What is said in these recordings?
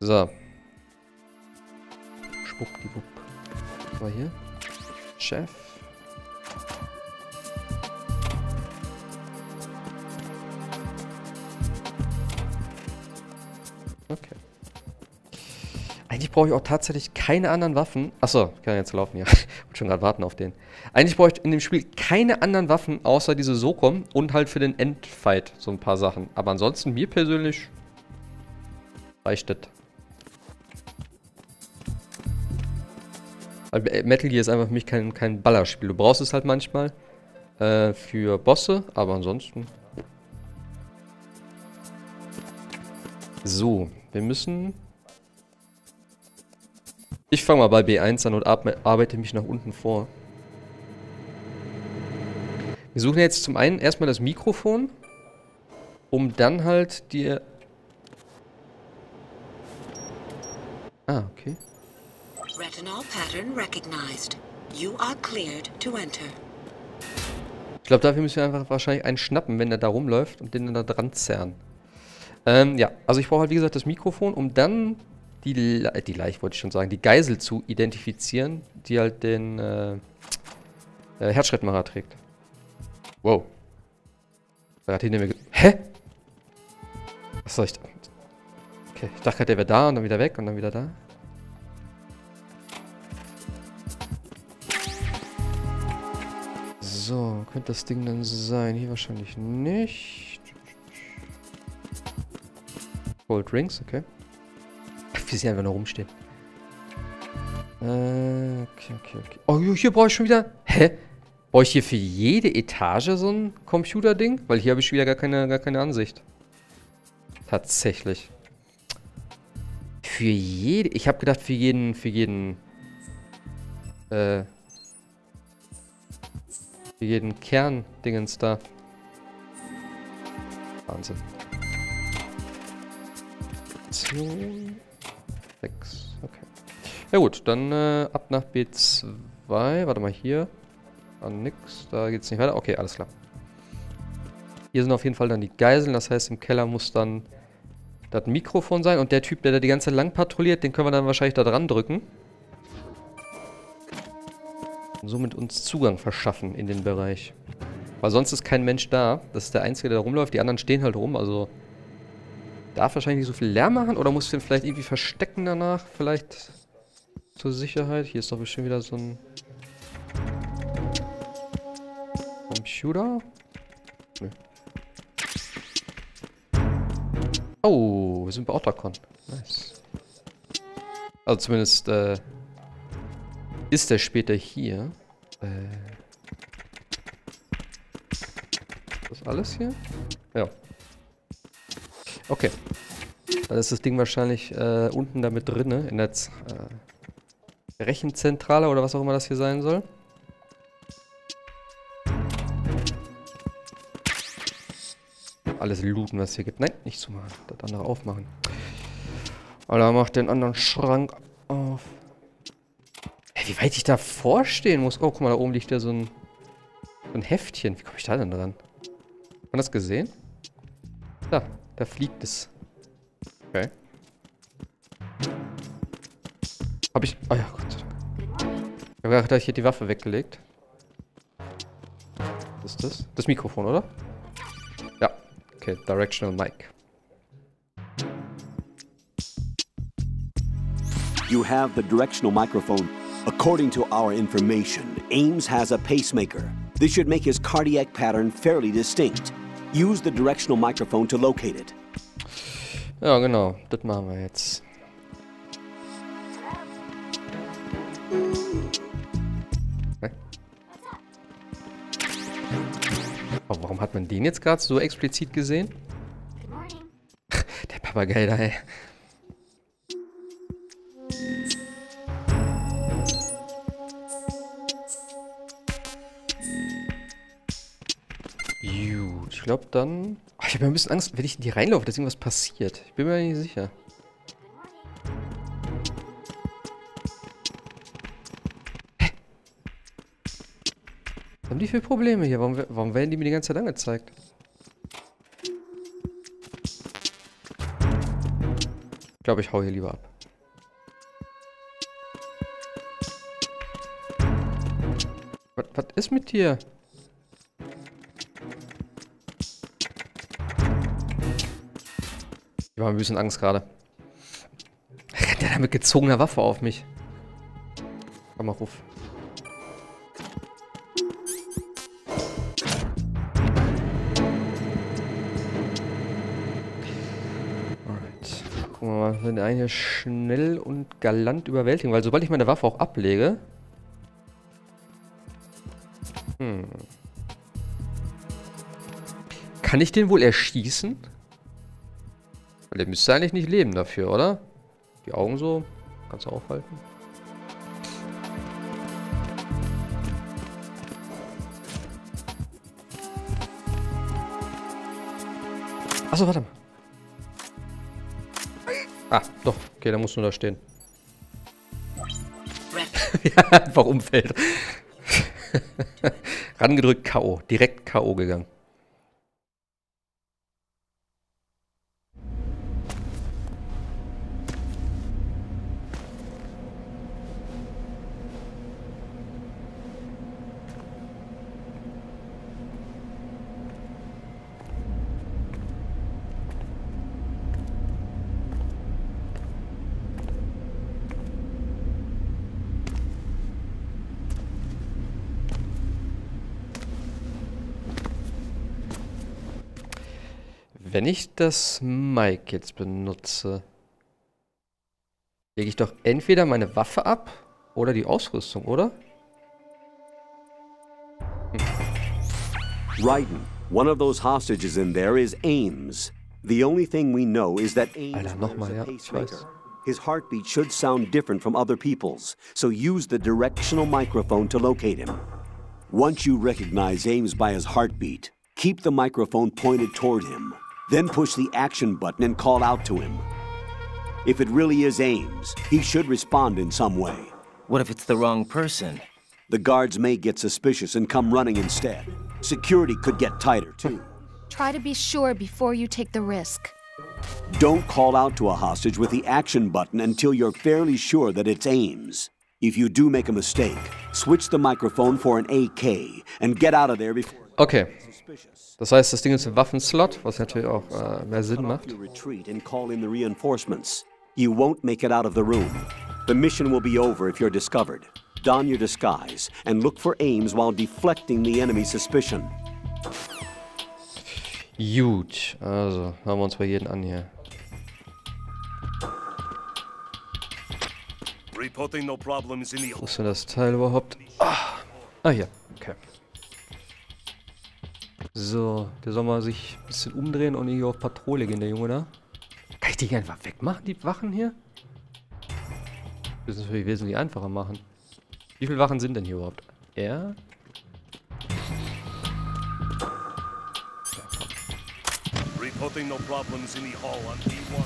So. Schwuppdiwupp. Was war hier? Chef. Okay. Eigentlich brauche ich auch tatsächlich keine anderen Waffen. Achso, ich kann jetzt laufen, ja. Und schon gerade warten auf den. Eigentlich brauche ich in dem Spiel keine anderen Waffen, außer diese Sokom und halt für den Endfight so ein paar Sachen. Aber ansonsten, mir persönlich reicht das. Weil Metal Gear ist einfach für mich kein Ballerspiel. Du brauchst es halt manchmal für Bosse, aber ansonsten... So, wir müssen... Ich fange mal bei B1 an und arbeite mich nach unten vor. Wir suchen jetzt zum einen erstmal das Mikrofon, um dann halt die... Ah, okay. Retinol pattern recognized. You are cleared to enter. Ich glaube, dafür müssen wir einfach wahrscheinlich einen schnappen, wenn der da rumläuft und den dann da dran zerren. Ja, also ich brauche halt wie gesagt das Mikrofon, um dann die Leiche, wollte ich schon sagen, die Geisel zu identifizieren, die halt den Herzschrittmacher trägt. Wow. Der hat hinter mir Hä? Was soll ich da? Okay, ich dachte gerade, der wäre da und dann wieder weg und dann wieder da. So, könnte das Ding dann sein? Hier wahrscheinlich nicht. Gold Rings, okay. Ach, wie sie einfach nur rumstehen. Okay. Oh, hier brauche ich schon wieder... Hä? Brauche ich hier für jede Etage so ein Computerding? Weil hier habe ich wieder gar keine Ansicht. Tatsächlich. Für jede... Ich habe gedacht, für jeden Kerndingens da. Wahnsinn. 6. Okay. Ja gut, dann ab nach B2. Warte mal, hier. An nix. Da geht's nicht weiter. Okay, alles klar. Hier sind auf jeden Fall dann die Geiseln. Das heißt, im Keller muss dann das Mikrofon sein. Und der Typ, der da die ganze Zeit lang patrouilliert, den können wir dann wahrscheinlich da dran drücken. Und somit uns Zugang verschaffen in den Bereich. Weil sonst ist kein Mensch da. Das ist der Einzige, der da rumläuft. Die anderen stehen halt rum. Also darf wahrscheinlich nicht so viel Lärm machen. Oder muss ich den vielleicht irgendwie verstecken danach? Vielleicht zur Sicherheit. Hier ist doch bestimmt wieder so ein Computer. Nö. Oh, wir sind bei Otacon. Nice. Also zumindest ist der später hier. Ist das alles hier? Ja. Okay. Dann ist das Ding wahrscheinlich unten damit drinne, in der Rechenzentrale oder was auch immer das hier sein soll. Alles looten, was es hier gibt. Nein, nicht zumachen. Das andere aufmachen. Alter, mach den anderen Schrank auf. Hey, wie weit ich da vorstehen muss. Oh, guck mal, da oben liegt ja so ein Heftchen. Wie komme ich da denn dran? Hat man das gesehen? Da fliegt es. Okay. Hab ich... Oh ja, Gott sei Dank. Ich habe gedacht, ich hätte die Waffe weggelegt. Was ist das? Das Mikrofon, oder? Ja. Okay, Directional Mic. You have the directional microphone. According to our information, Ames has a pacemaker. This should make his cardiac pattern fairly distinct. Use the directional microphone to locate it. Ja, genau. Das machen wir jetzt. Oh, warum hat man den jetzt gerade so explizit gesehen? Der Papagei da, ey. Gut, ich glaube dann... Oh, ich habe ja ein bisschen Angst, wenn ich in die reinlaufe, dass irgendwas passiert. Ich bin mir nicht sicher. Hä? Haben die viele Probleme hier? Warum werden die mir die ganze Zeit angezeigt? Ich glaube, ich hau hier lieber ab. Was ist mit dir? Ich habe ein bisschen Angst gerade. Rennt der da mit gezogener Waffe auf mich? Komm mal, ruf. Alright. Gucken wir mal, wenn einen hier schnell und galant überwältigen, weil sobald ich meine Waffe auch ablege... Kann ich den wohl erschießen? Weil der müsste eigentlich nicht leben dafür, oder? Die Augen so. Kannst du aufhalten. Achso, warte mal. Ah, doch. Okay, da musst du da stehen. Ja, einfach umfällt. Rangedrückt, K.O. Direkt K.O. gegangen. Wenn ich das Mic jetzt benutze, lege ich doch entweder meine Waffe ab oder die Ausrüstung, oder? Raiden, one of those hostages in there is Ames. The only thing we know is that Ames Alter, nochmal, wears a ja, ich pacemaker. weiß. His heartbeat should sound different from other people's, so use the directional microphone to locate him. Once you recognize Ames by his heartbeat, keep the microphone pointed toward him. Then push the action button and call out to him. If it really is Ames, he should respond in some way. What if it's the wrong person? The guards may get suspicious and come running instead. Security could get tighter, too. Try to be sure before you take the risk. Don't call out to a hostage with the action button until you're fairly sure that it's Ames. If you do make a mistake, switch the microphone for an AK and get out of there before... Okay. Das heißt, das Ding ist ein Waffenslot, was natürlich auch mehr Sinn macht. You retreat and call in the reinforcements. You won't make it out of the room. The mission will be over if you're discovered. Don your disguise and look for Ames while deflecting the enemy's suspicion. Gut, also haben wir uns bei jedem an hier. Reporting no problems in the Wo ist denn das Teil überhaupt? Ah, hier. Okay. So, der soll mal sich ein bisschen umdrehen und hier auf Patrouille gehen, der Junge da. Kann ich die hier einfach wegmachen, die Wachen hier? Das ist natürlich wesentlich einfacher machen. Wie viele Wachen sind denn hier überhaupt? Er? Reporting no problems in the hall on D1.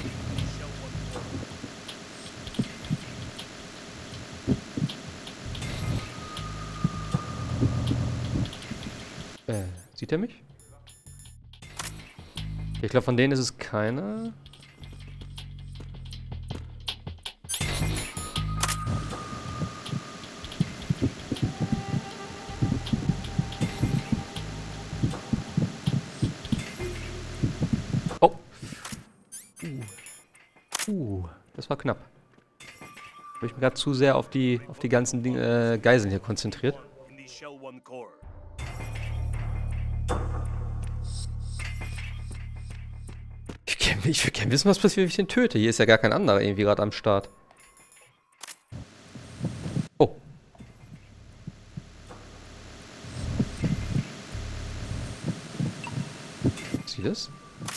Sieht er mich? Ich glaube, von denen ist es keiner. Oh. Das war knapp. Habe ich mich gerade zu sehr auf die ganzen Geiseln hier konzentriert. In the Shell 1 Core. Ich will gerne wissen, was passiert, wenn ich den töte. Hier ist ja gar kein anderer irgendwie gerade am Start. Oh. Sieh das?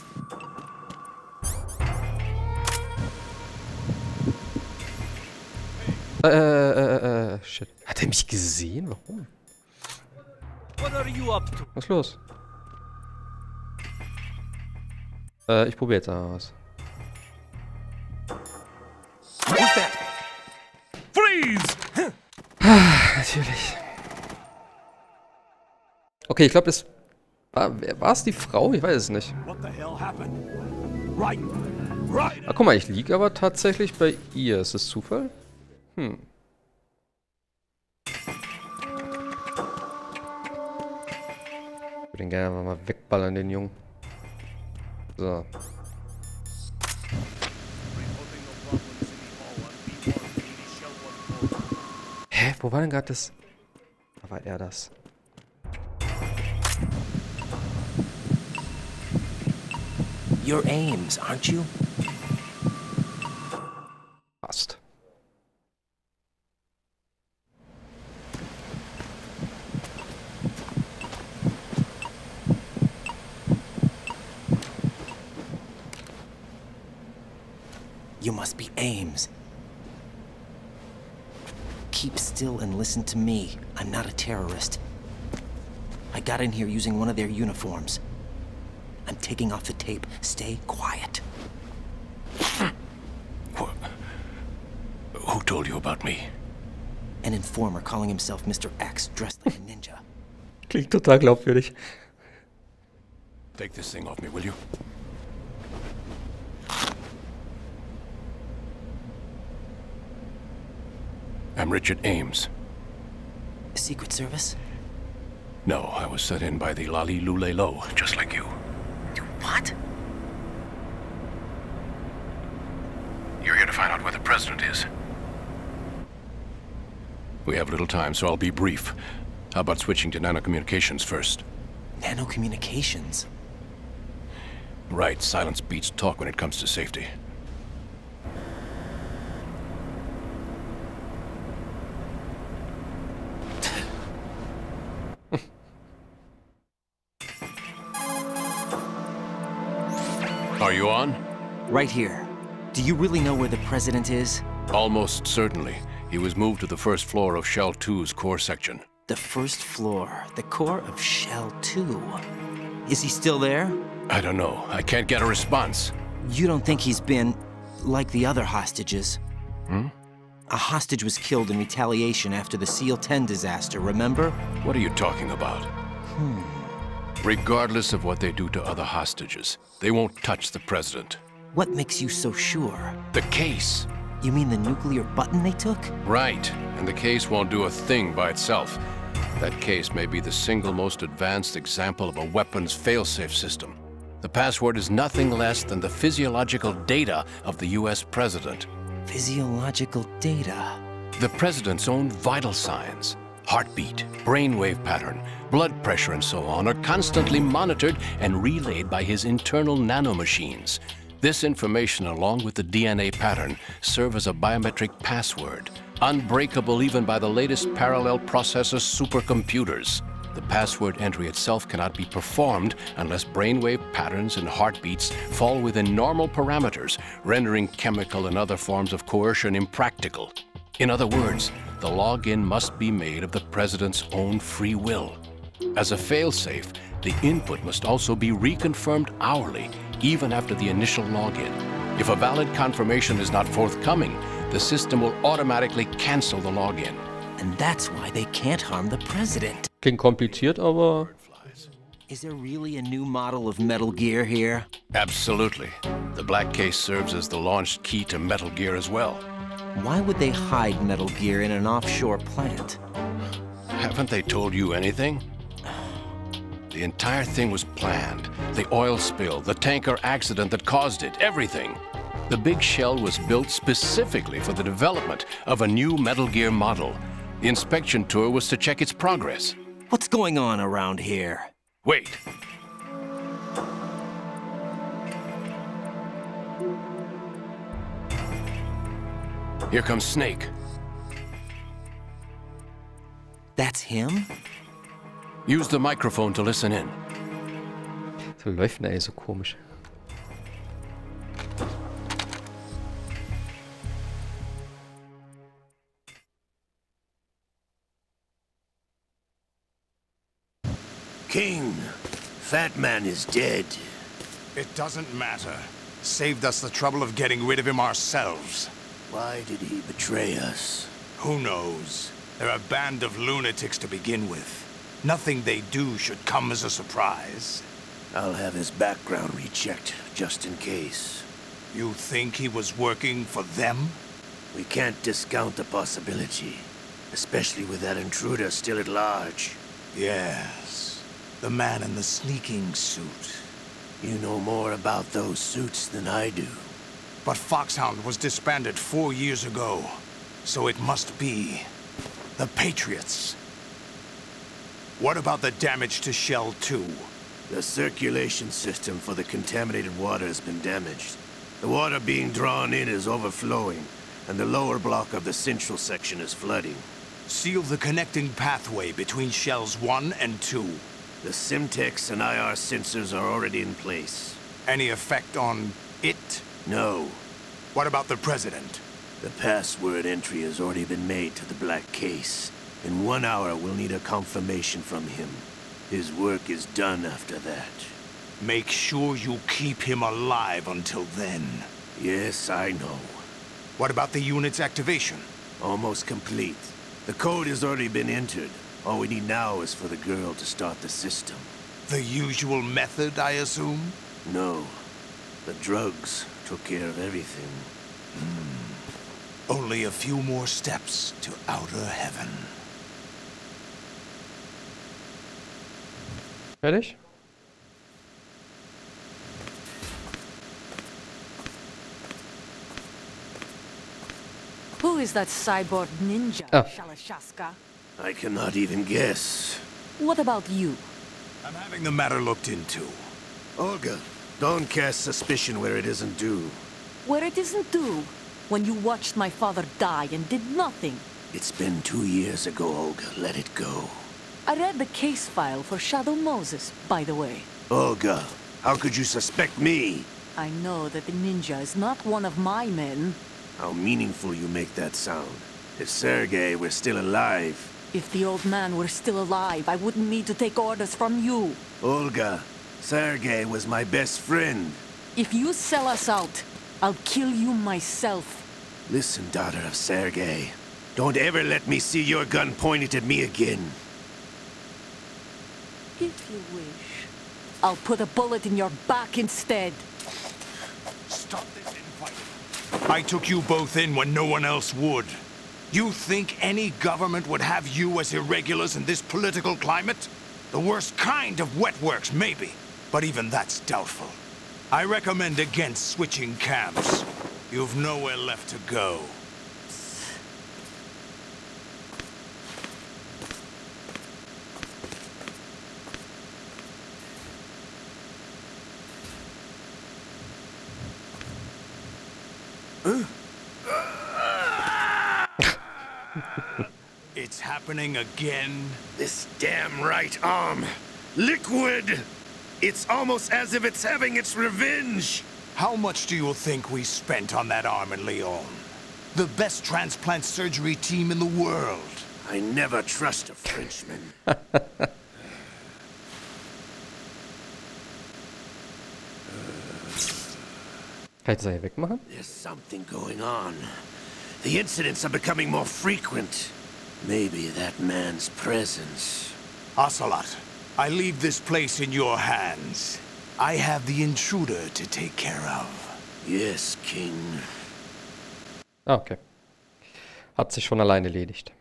Shit. Hat er mich gesehen? Warum? Was ist los? Ich probiere jetzt mal was. Freeze! Natürlich. Okay, ich glaube, das war es die Frau? Ich weiß es nicht. What the hell happened? Raiden, Ah, guck mal, ich liege aber tatsächlich bei ihr. Ist das Zufall? Ich würde den gerne einfach mal wegballern, den Jungen. So. Hä? Wo war denn gerade das? Da war er das. You're Ames, aren't you? Passt. You must be Ames. Keep still and listen to me. I'm not a terrorist. I got in here using one of their uniforms. I'm taking off the tape. Stay quiet. Who told you about me? An informer calling himself Mr. X, dressed like a ninja. Klingt total glaubwürdig. Take this thing off me, will you? I'm Richard Ames. Secret Service? No, I was sent in by the Lali Lule Lo, just like you. What? You're here to find out where the president is. We have little time, so I'll be brief. How about switching to nanocommunications first? Nanocommunications? Right, silence beats talk when it comes to safety. Are you on? Right here. Do you really know where the president is? Almost certainly. He was moved to the first floor of Shell 2's core section. The first floor, the core of Shell 2. Is he still there? I don't know. I can't get a response. You don't think he's been like the other hostages? A hostage was killed in retaliation after the SEAL 10 disaster, remember? What are you talking about? Regardless of what they do to other hostages, they won't touch the president. What makes you so sure? The case. You mean the nuclear button they took? Right. And the case won't do a thing by itself. That case may be the single most advanced example of a weapons failsafe system. The password is nothing less than the physiological data of the US president. Physiological data? The president's own vital signs, heartbeat, brainwave pattern, blood pressure, and so on, are constantly monitored and relayed by his internal nanomachines. This information, along with the DNA pattern, serve as a biometric password, unbreakable even by the latest parallel processor supercomputers. The password entry itself cannot be performed unless brainwave patterns and heartbeats fall within normal parameters, rendering chemical and other forms of coercion impractical. In other words, the login must be made of the president's own free will. As a failsafe, the input must also be reconfirmed hourly, even after the initial login. If a valid confirmation is not forthcoming, the system will automatically cancel the login. And that's why they can't harm the president. Klingt kompliziert, aber... Is there really a new model of Metal Gear here? Absolutely. The black case serves as the launch key to Metal Gear as well. Why would they hide Metal Gear in an offshore plant? Haven't they told you anything? The entire thing was planned. The oil spill, the tanker accident that caused it, everything. The big shell was built specifically for the development of a new Metal Gear model. The inspection tour was to check its progress. What's going on around here? Wait. Here comes Snake. That's him? Use the microphone to listen in. So läuft denn so komisch. King, Fat Man is dead. It doesn't matter. Saved us the trouble of getting rid of him ourselves. Why did he betray us? Who knows? They're a band of lunatics to begin with. Nothing they do should come as a surprise. I'll have his background rechecked, just in case. You think he was working for them? We can't discount the possibility, especially with that intruder still at large. Yes. The man in the sneaking suit. You know more about those suits than I do. But Foxhound was disbanded 4 years ago. So it must be the Patriots. What about the damage to Shell 2? The circulation system for the contaminated water has been damaged. The water being drawn in is overflowing, and the lower block of the central section is flooding. Seal the connecting pathway between Shells 1 and 2. The Simtex and IR sensors are already in place. Any effect on it? No. What about the President? The password entry has already been made to the black case. In 1 hour, we'll need a confirmation from him. His work is done after that. Make sure you keep him alive until then. Yes, I know. What about the unit's activation? Almost complete. The code has already been entered. All we need now is for the girl to start the system. The usual method, I assume? No. The drugs took care of everything. Only a few more steps to outer heaven. Fertig? Who is that cyborg ninja, Oh. Shalashaska? I cannot even guess. What about you? I'm having the matter looked into. Olga, don't cast suspicion where it isn't due. Where it isn't due, when you watched my father die and did nothing. It's been 2 years ago, Olga. Let it go. I read the case file for Shadow Moses, by the way. Olga, how could you suspect me? I know that the ninja is not one of my men. How meaningful you make that sound. If Sergei were still alive... If the old man were still alive, I wouldn't need to take orders from you. Olga, Sergei was my best friend. If you sell us out, I'll kill you myself. Listen, daughter of Sergei. Don't ever let me see your gun pointed at me again. If you wish, I'll put a bullet in your back instead. Stop this infighting. I took you both in when no one else would. You think any government would have you as irregulars in this political climate? The worst kind of wet works, maybe. But even that's doubtful. I recommend against switching camps. You've nowhere left to go. It's happening again. This damn right arm. Liquid! It's almost as if it's having its revenge. How much do you think we spent on that arm in Lyon? The best transplant surgery team in the world. I never trust a Frenchman. Kann ich das hier wegmachen? There's something going on. The incidents are becoming more frequent. Maybe that man's presence. Ocelot, I leave this place in your hands. I have the intruder to take care of. Yes, King. Ah, okay. Hat sich von allein erledigt.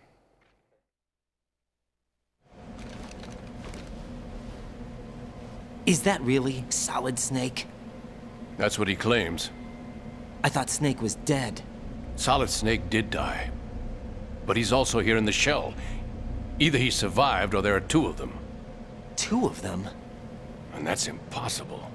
Is that really Solid Snake? That's what he claims. I thought Snake was dead. Solid Snake did die. But he's also here in the shell. Either he survived or there are two of them. Two of them? And that's impossible.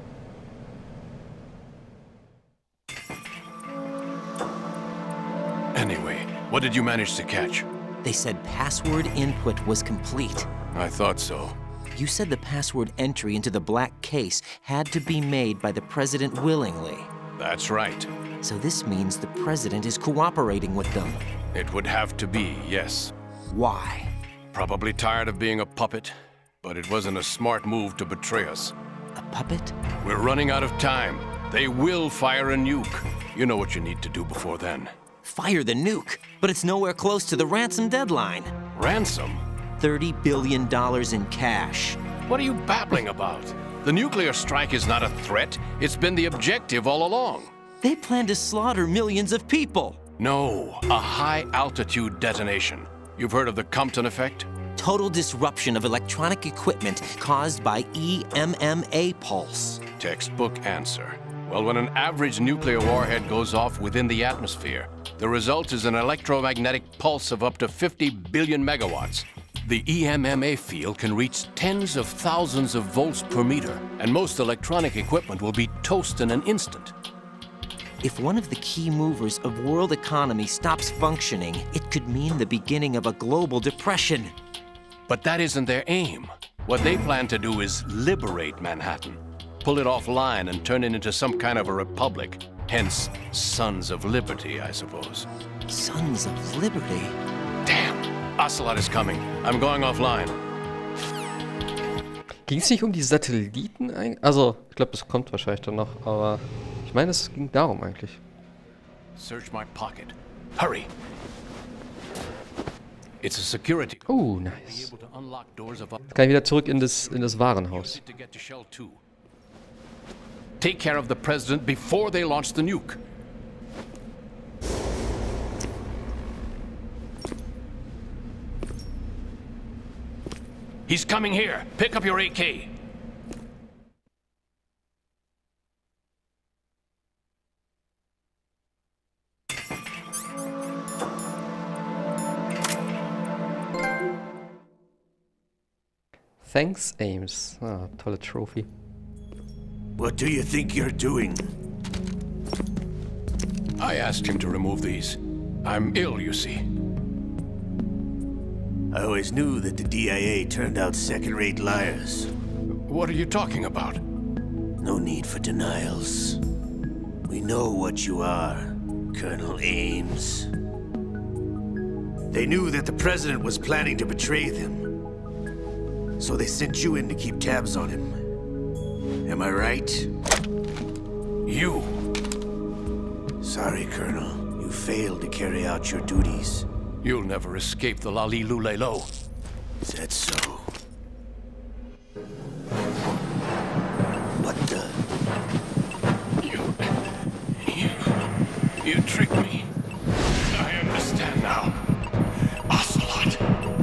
Anyway, what did you manage to catch? They said password input was complete. I thought so. You said the password entry into the black case had to be made by the President willingly. That's right. So this means the President is cooperating with them. It would have to be, yes. Why? Probably tired of being a puppet, but it wasn't a smart move to betray us. A puppet? We're running out of time. They will fire a nuke. You know what you need to do before then. Fire the nuke, but it's nowhere close to the ransom deadline. Ransom? $30 billion in cash. What are you babbling about? The nuclear strike is not a threat. It's been the objective all along. They plan to slaughter millions of people. No, a high-altitude detonation. You've heard of the Compton effect? Total disruption of electronic equipment caused by EMMA pulse. Textbook answer. Well, when an average nuclear warhead goes off within the atmosphere, the result is an electromagnetic pulse of up to 50 billion megawatts. The EMMA field can reach tens of thousands of volts per meter, and most electronic equipment will be toast in an instant. If one of the key movers of world economy stops functioning, it could mean the beginning of a global depression. But that isn't their aim. What they plan to do is liberate Manhattan. Pull it offline and turn it into some kind of a republic. Hence, Sons of Liberty, I suppose. Sons of Liberty? Damn! Ocelot is coming. I'm going offline. Ging es nicht um die Satelliten eigentlich? Also, ich glaube, das kommt wahrscheinlich dann noch, aber ich meine, es ging darum eigentlich. Search my pocket. Hurry! It's a security. Oh, nice. Jetzt kann ich wieder zurück in das Warenhaus. Take care of the president before they launch the nuke. He's coming here. Pick up your AK. Thanks, Ames. Ah, tolle Trophy. What do you think you're doing? I asked him to remove these. I'm ill, you see. I always knew that the DIA turned out second-rate liars. What are you talking about? No need for denials. We know what you are, Colonel Ames. They knew that the president was planning to betray them. So they sent you in to keep tabs on him. Am I right? You! Sorry, Colonel. You failed to carry out your duties. You'll never escape the Lalilulelo. Is that so? What the? You tricked me. I understand now. Ocelot.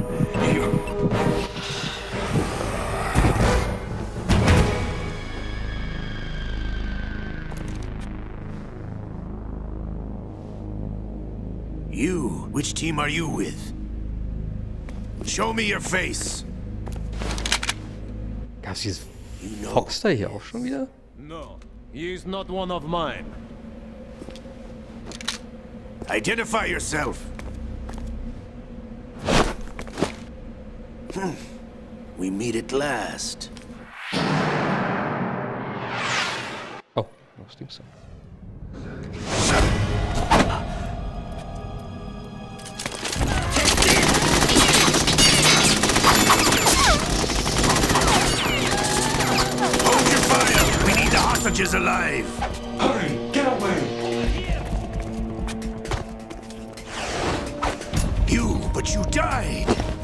You? Which team are you with? Show me your face. Gab's dieses Fox da hier auch schon wieder? No, he is not one of mine. Identify yourself. We meet at last. Oh, was denkst du? Hostages alive! Hurry! Get away! But you died!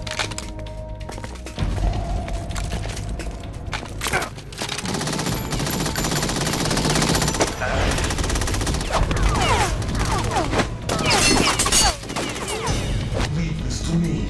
Leave this to me.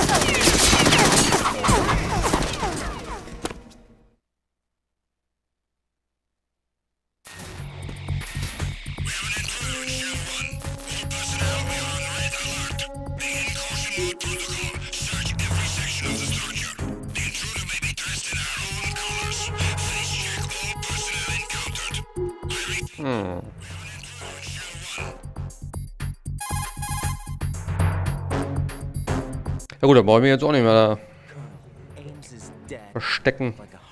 Ja gut, da brauche ich mich jetzt auch nicht mehr da verstecken.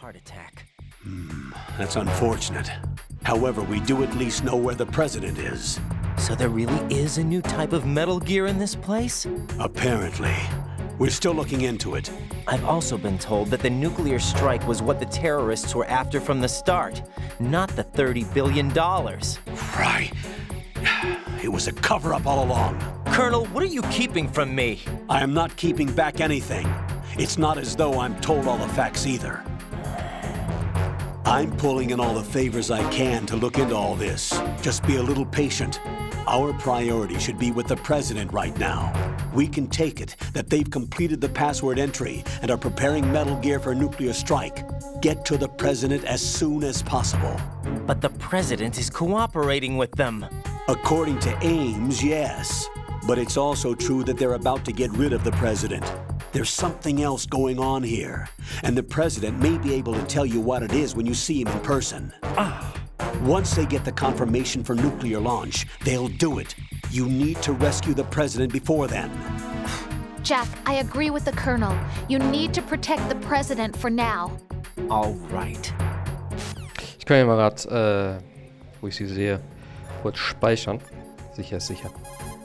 That's unfortunate. However, we do at least know where the president is. So there really is a new type of Metal Gear in this place? Apparently. We're still looking into it. I've also been told that the nuclear strike was what the terrorists were after from the start, not the $30 billion. Right. It was a cover-up all along. Colonel, what are you keeping from me? I am not keeping back anything. It's not as though I'm told all the facts either. I'm pulling in all the favors I can to look into all this. Just be a little patient. Our priority should be with the President right now. We can take it that they've completed the password entry and are preparing Metal Gear for a nuclear strike. Get to the President as soon as possible. But the President is cooperating with them. According to Ames, yes. But it's also true that they're about to get rid of the President. There's something else going on here, and the President may be able to tell you what it is when you see him in person. Once they get the confirmation for nuclear launch, they'll do it. You need to rescue the President before then. Jack, I agree with the Colonel. You need to protect the President for now. All right. Ich kann ja mal gerade, wo ich sie sehe, kurz speichern. Sicher ist sicher.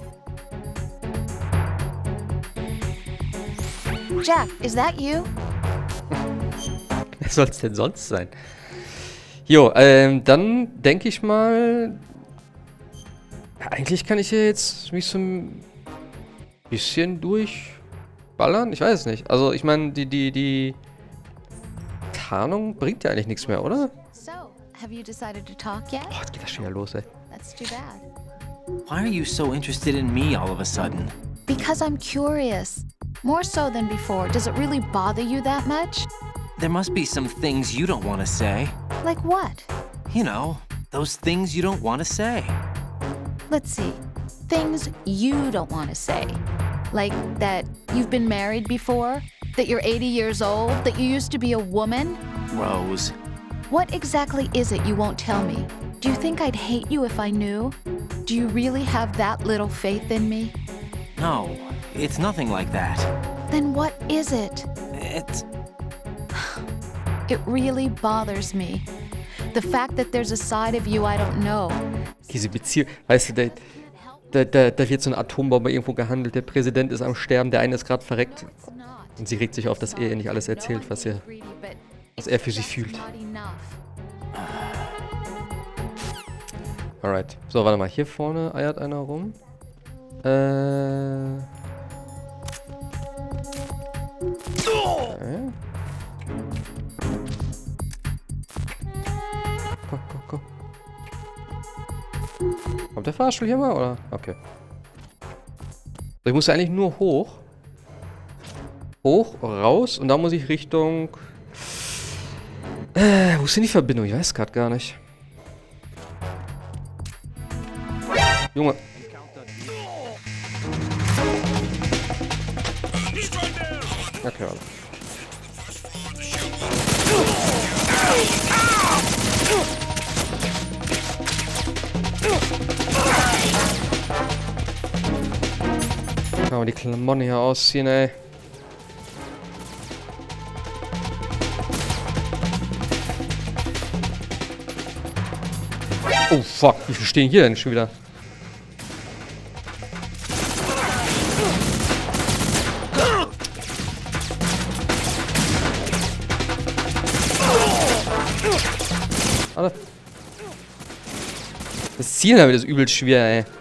Jack, is that you? Wer soll es denn sonst sein? Jo, dann denke ich mal... Ja, eigentlich kann ich hier jetzt mich so ein bisschen durchballern. Ich weiß es nicht. Also, ich meine, die Tarnung bringt ja eigentlich nichts mehr, oder? So, have you decided to talk yet? Oh, jetzt geht das schon wieder los, ey. That's too bad. Why are you so interested in me all of a sudden? Because I'm curious. More so than before. Does it really bother you that much? There must be some things you don't want to say. Like what? You know, those things you don't want to say. Let's see. Things you don't want to say. Like that you've been married before? That you're 80 years old? That you used to be a woman? Rose. What exactly is it you won't tell me? Do you think I'd hate you if I knew? Do you really have that little faith in me? No, it's nothing like that. Then what is it? It really bothers me. The fact that there's a side of you I don't know. Diese Beziehung, weißt du, da wird so eine Atombombe irgendwo gehandelt, der Präsident ist am Sterben, der eine ist gerade verreckt. Und sie regt sich auf, dass er ihr nicht alles erzählt, was er für sie fühlt. Alright. So, warte mal, hier vorne eiert einer rum. Okay. Go. Kommt der Fahrstuhl hier mal, oder? Okay. Ich muss ja eigentlich nur hoch. Hoch, raus und da muss ich Richtung... wo ist denn die Verbindung? Ich weiß gerade gar nicht. Junge. Okay, warte. Kann man die Klamotten hier ausziehen, ey. Oh fuck, wie viel stehen hier denn schon wieder? Das Zielen damit ist übel schwer, ey.